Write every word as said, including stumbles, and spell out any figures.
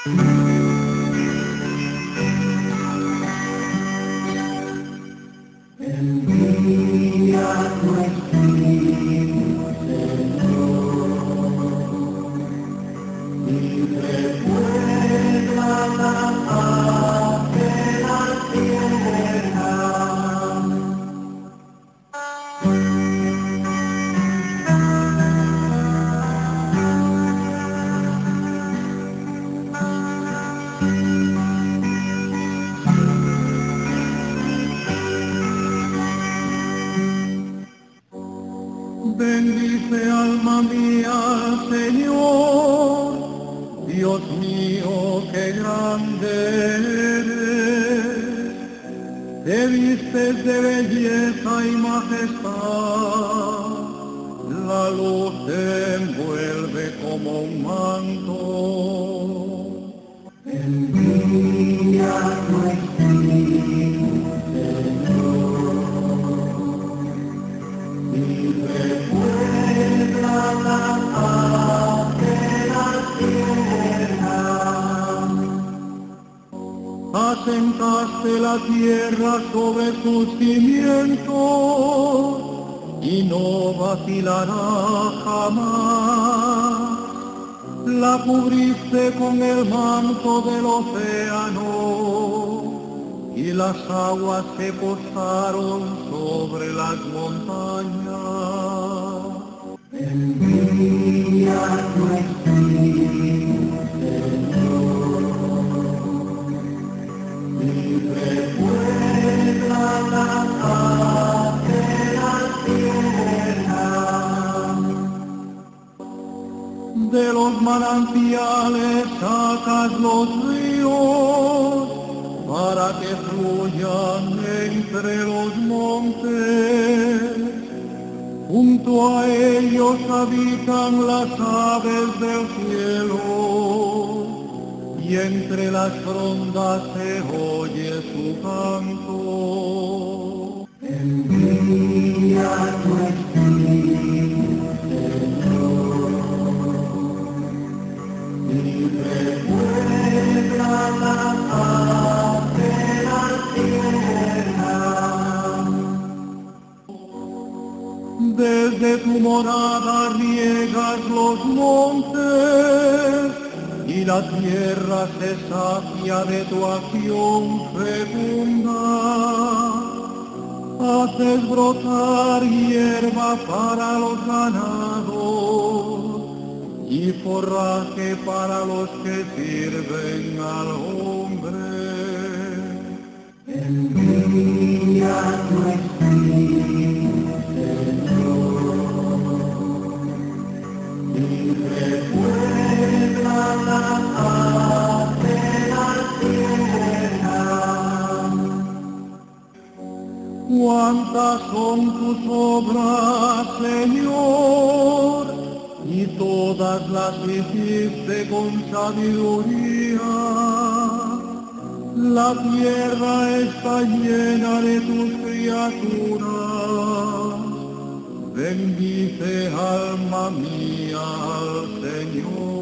Envía tu Espíritu, Señor, y recuerda la paz de la tierra. Bendice alma mía, Señor, Dios mío, qué grande eres, te vistes de belleza y majestad, la luz te envuelve como un manto. Envía tu Espíritu, Señor, y recuerda la paz de la tierra. Asentaste la tierra sobre sus cimientos y no vacilará jamás. La cubriste con el manto del océano y las aguas se posaron sobre las montañas. Envía tu Espíritu, Señor, y recuerda la paz de la tierra. De los manantiales sacas los ríos para que fluyan entre los montes. Junto a ellos habitan las aves del cielo, y entre las frondas se oye su canto. Envía tu Espíritu, Señor, y recuerda la paz de la tierra. Desde tu morada riegas los montes, y la tierra se sacia de tu acción fecunda. Haces brotar hierba para los ganados y forraje para los que sirven al hombre. Envía tu Espíritu, Señor, y recuerda la paz de la tierra. Cuántas son tus obras, Señor, y todas las hiciste con sabiduría. La tierra está llena de tus criaturas. Bendice alma mía al Señor.